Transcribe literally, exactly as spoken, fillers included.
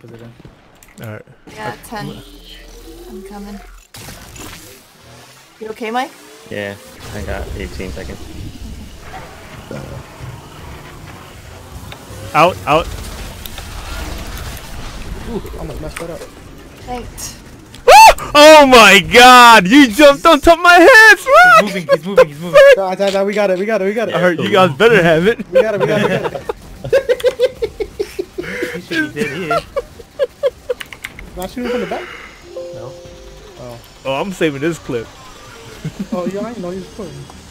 position. Alright. Yeah, ten. I'm coming. You okay, Mike? Yeah, I got eighteen seconds. Out, out. Ooh, almost messed that up. Thanks. Oh my god! You jumped on top of my head! He's moving, he's moving, he's moving. No, no, no, we got it, we got it, we got it. Alright, you guys better have it. We got it, we got it, we got it. He should be dead here. Not shooting from the back? No. Oh. Oh, I'm saving this clip. Oh, yeah, I didn't know he was putting.